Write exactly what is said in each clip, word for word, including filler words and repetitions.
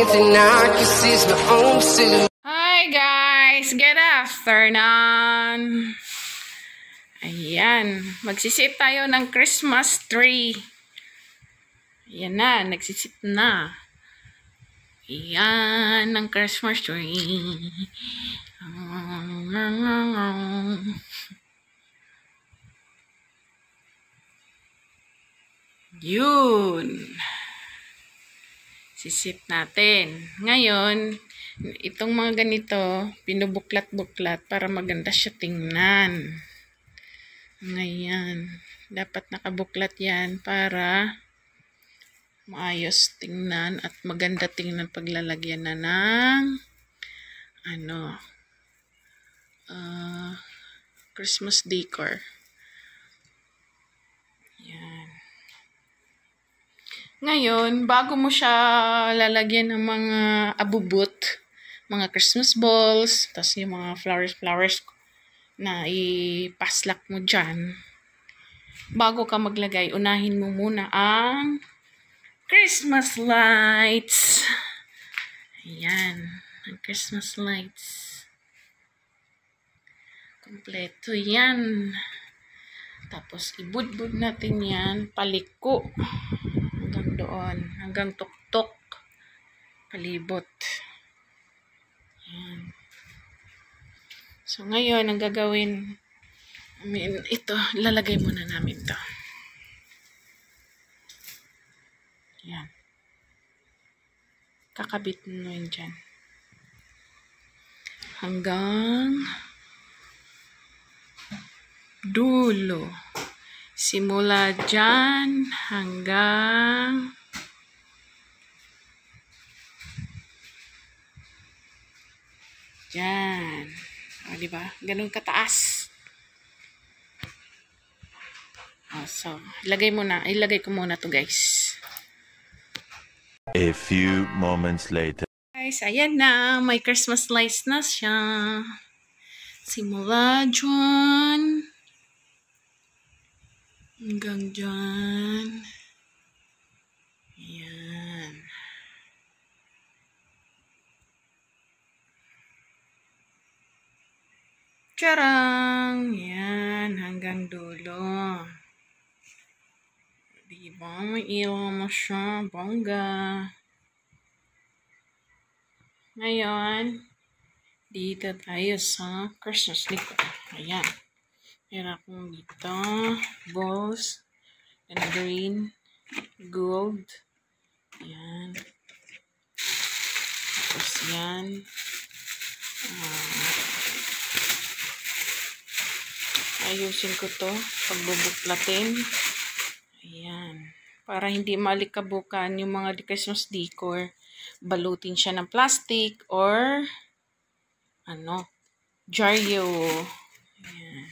something I can seize my own suit. Hi guys! Good afternoon! Ayan. Magsisit tayo ng Christmas tree. Ayan na. Nagsisit na. Ayan. Ng Christmas tree. Yun. Sisit natin. Ngayon, itong mga ganito, pinubuklat-buklat para maganda siya tingnan. Ngayon, dapat nakabuklat yan para maayos tingnan at maganda tingnan paglalagyan na ng ano, uh, Christmas decor. Yan. Ngayon, bago mo siya lalagyan ng mga abubot, mga Christmas balls, tapos yung mga flowers-flowers na ipaslak mo dyan, bago ka maglagay, unahin mo muna ang Christmas lights. Ayan, ang Christmas lights. Kompleto yan. Tapos, ibudbud natin yan, paliko. Hanggang doon. Hanggang tuktok. Palibot. Ayan. So, ngayon, ang gagawin, I mean, ito, lalagay muna namin to. Ayan. Kakabit mo yun dyan. Hanggang dulo. Simula dyan hanggang dyan. O, diba? Ganun kataas. O, so, ilagay mo na. Ilagay ko muna to, guys. A few moments later. Guys, ayan na. May Christmas lights na siya. Simula dyan hanggang dyan. Ayan. Charang! Ayan. Hanggang dulo. Diba? May ilaw mo siya. Bongga. Ngayon, dito tayo sa Christmas decor. Ayan. Meron akong dito, balls, and green, gold. Ayan. Tapos yan. Uh, ayusin ko to, pagbubuklatin. Ayan. Para hindi malikabukan yung mga Christmas decor, balutin siya ng plastic or ano, jaryo. Ayan.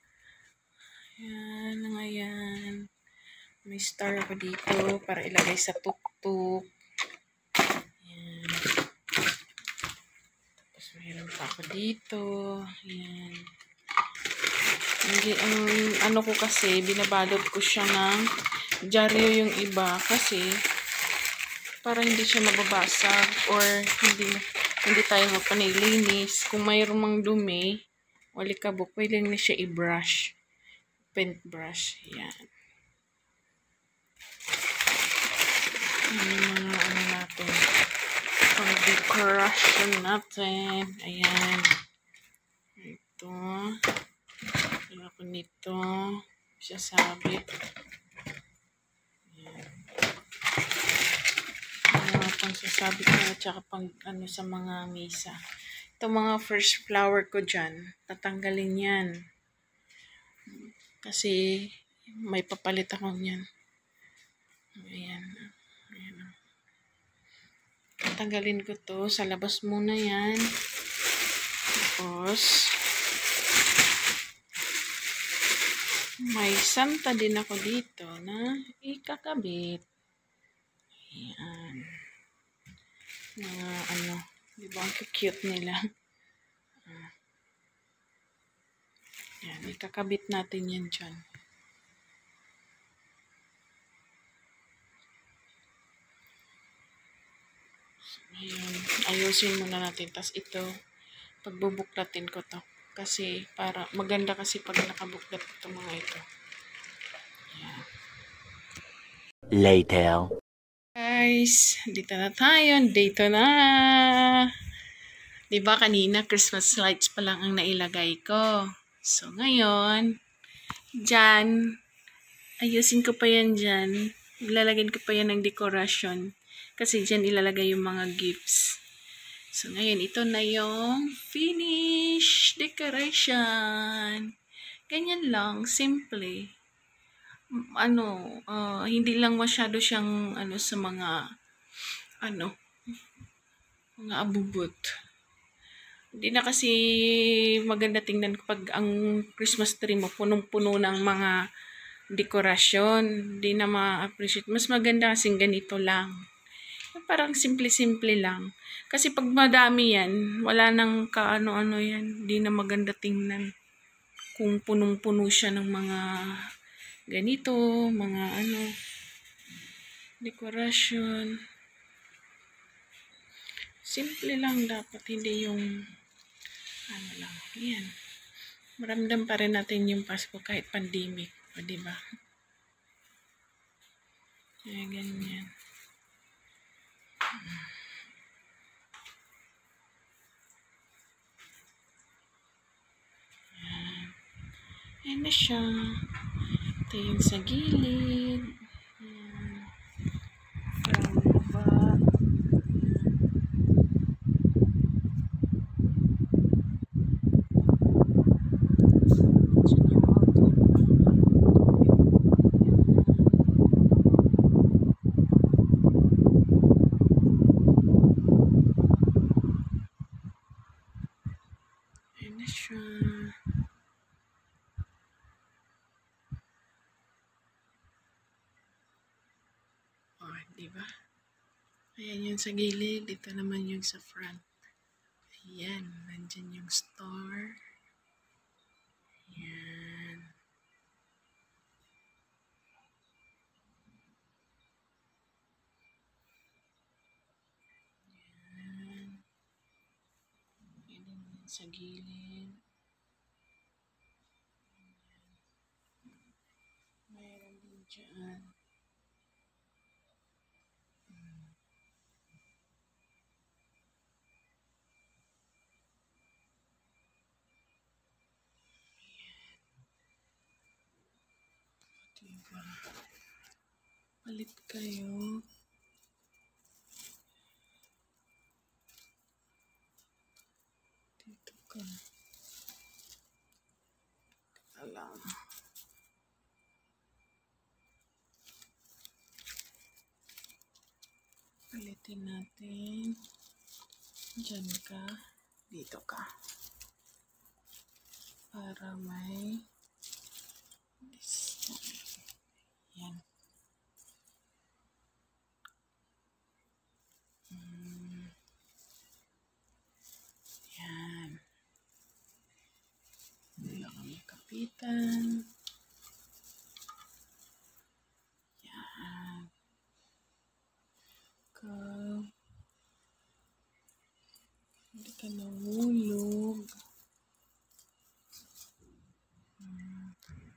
Ayan, ngayon. May star ako dito para ilagay sa tuktok. Ayan. Tapos mayroon pa ako dito. Ayan. Hindi, ang ano ko kasi, binabalot ko siya ng jaryo yung iba kasi para hindi siya mababasag or hindi hindi tayo mapanilinis. Kung mayroon mang dumi, walikabok, pwede na siya i-brush. Paintbrush. Yan. Yan yung mga ano natin. Pang decoration natin. Ayan. Ito. Ayan ako nito. Siya sabit. Ayan. Mga pang sasabit na at saka pang ano sa mga misa. Ito mga first flower ko dyan. Tatanggalin yan. Kasi may papalit ako niyan. Ayan. Ayan. Tatanggalin ko to. Sa labas muna yan. Tapos may santa din ako dito na ikakabit. Ayan. Mga ano. Diba ang cute nila. Yan, ikakabit natin yan dyan. So, Ayun. Ayusin muna natin. Tapos ito, pagbubuklatin ko to. Kasi, para, maganda kasi pag nakabuklat ito mga ito. Ayan. Later. Guys, dito na tayo. Dito na. Diba kanina, Christmas lights pa lang ang nailagay ko. So, ngayon, dyan, ayusin ko pa yan dyan. Ilalagyan ko pa yan ng decoration. Kasi dyan ilalagay yung mga gifts. So, ngayon, ito na yung finish decoration. Ganyan lang, simple. Ano, uh, hindi lang masyado siyang, ano, sa mga, ano, mga abubot. Hindi na kasi maganda tingnan kapag ang Christmas tree mo punong-puno ng mga dekorasyon. Hindi na ma-appreciate. Mas maganda kasing ganito lang. Parang simple-simple lang. Kasi pag madami yan, wala nang kaano-ano yan. Hindi na maganda tingnan. Kung punong-puno siya ng mga ganito, mga ano, dekorasyon. Simple lang dapat, hindi yung ano lang. Yan. Maramdam pa rin natin yung Pasko kahit pandemic. O, diba? Kaya ganyan. Yan. Ayan na siya. Ito yung sa gilid. Ayan. From baba. Ayan na siya. Oh, diba? Ayan yung sa gilid. Dito naman yung sa front. Ayan. Nandyan yung store. Ayan. Ayan. Ayan yung sa gilid. Mayroon din dyan. Diba? Palit kayo. Dito ka. Alam. Palitin natin. Diyan ka. Dito ka. Para may distance. Yan. Hmm. Yan. Wala kami kapitan. Yan. Ikaw. Hindi ka nahulog. Hmm.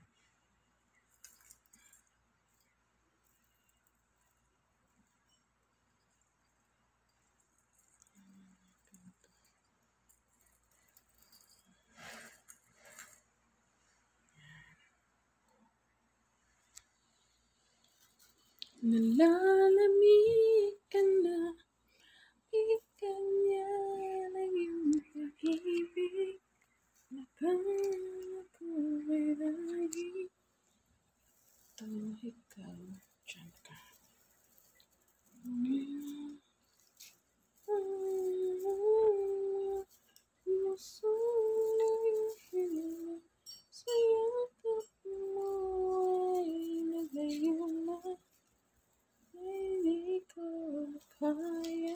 Nalalamig ka na, ikan niya ng iyong pag-ibig, nakala ko ay lagi, ito ikaw, dyan ka. Musulit sila, sa yakap mo ay nagayo na. Hindi ko kaya.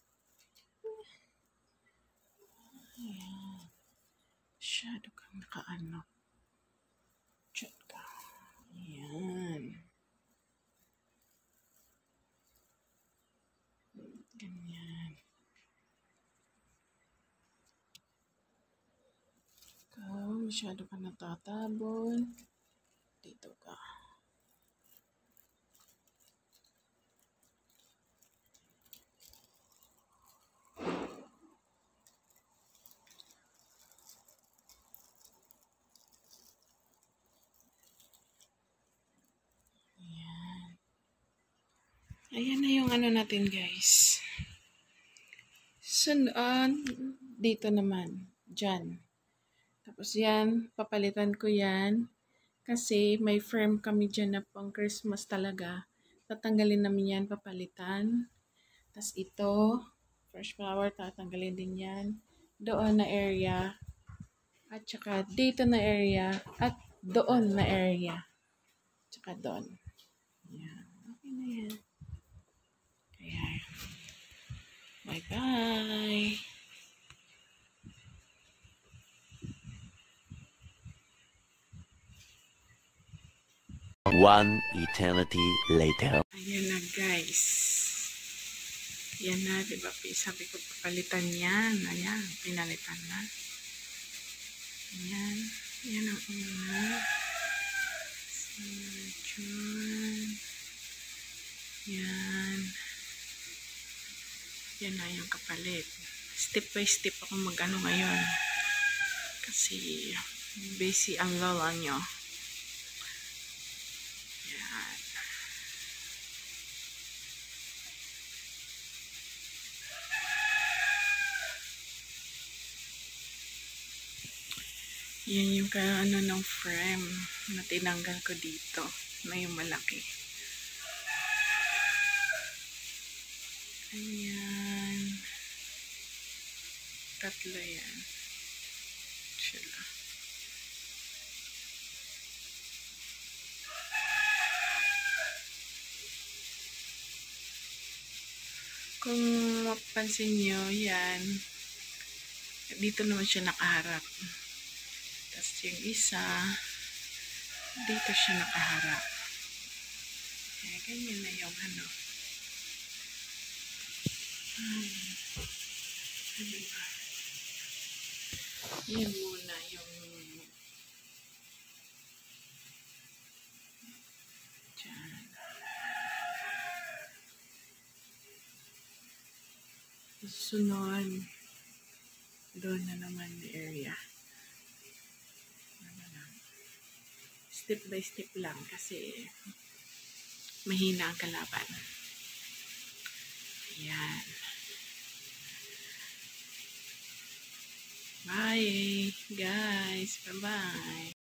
Ayan. Masyado kang nakaano. Diyan ka. Ayan. Ganyan. masyado ka natatabon. Dito ka. Ayan. Ayan na yung ano natin, guys. Sunod, dito naman. Diyan. Tapos yan, papalitan ko yan. Kasi may frame kami dyan na pang Christmas talaga. Tatanggalin namin yan, papalitan. Tapos ito, fresh flower, tatanggalin din yan. Doon na area. At saka dito na area. At doon na area. Tsaka doon. Yan. Okay na yan. Kaya, bye-bye. One eternity later. Ayan na, guys. Yan na, diba? Sabi ko papalitan yan. Ayan, pinalitan na. Ayan. Yan ang una. So, yan. Yan na yung kapalit. Step by step ako mag-ano ngayon. Kasi, busy ang lola nyo. Yan. Yan yung ka-ano ng frame na tinanggal ko dito. Na yung malaki. Ayan. Tatlo yan. Sila. Kung mapansin nyo, yan. Dito naman siya nakaharap. Tapos yung isa, dito siya nakaharap. Kaya ganyan na yung ano. Hmm. Ano ba? Yan muna yung dyan. Sunod, doon na naman the area. Step by step lang kasi mahina ang kalaban. Ayan. Bye, guys. Bye-bye.